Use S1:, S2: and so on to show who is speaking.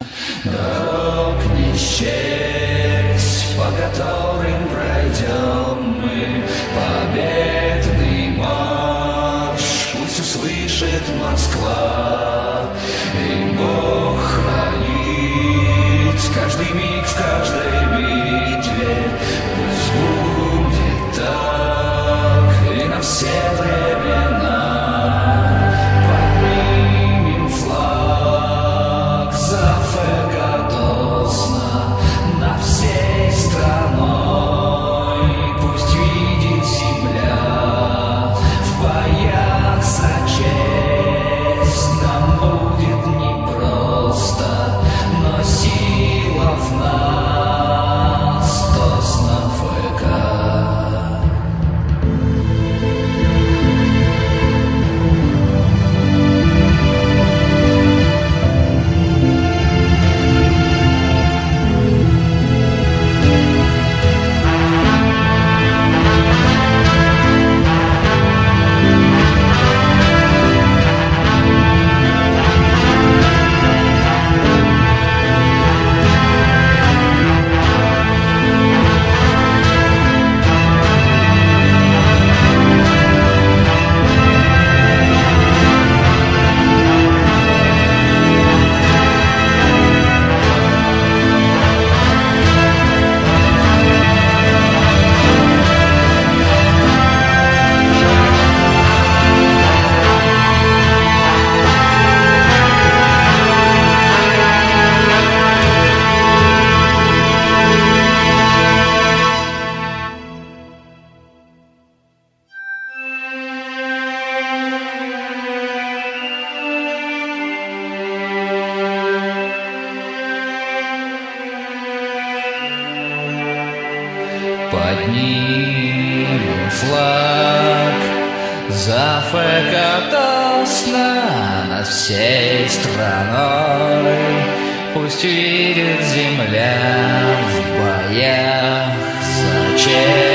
S1: Дорог не счесть, по которым пройдем мы победный марш. Пусть услышит Москва, и Бог хранит каждый миг в каждой битве. Пусть будет так и на все времена. Поднимем флаг за Фекадосна над всей страной. Пусть видит земля в боях за честь. Нам будет непросто, но сила в нас, Тосна ФК. Поднимем флаг за Фекадосна над всей страной. Пусть видит земля в боях за честь.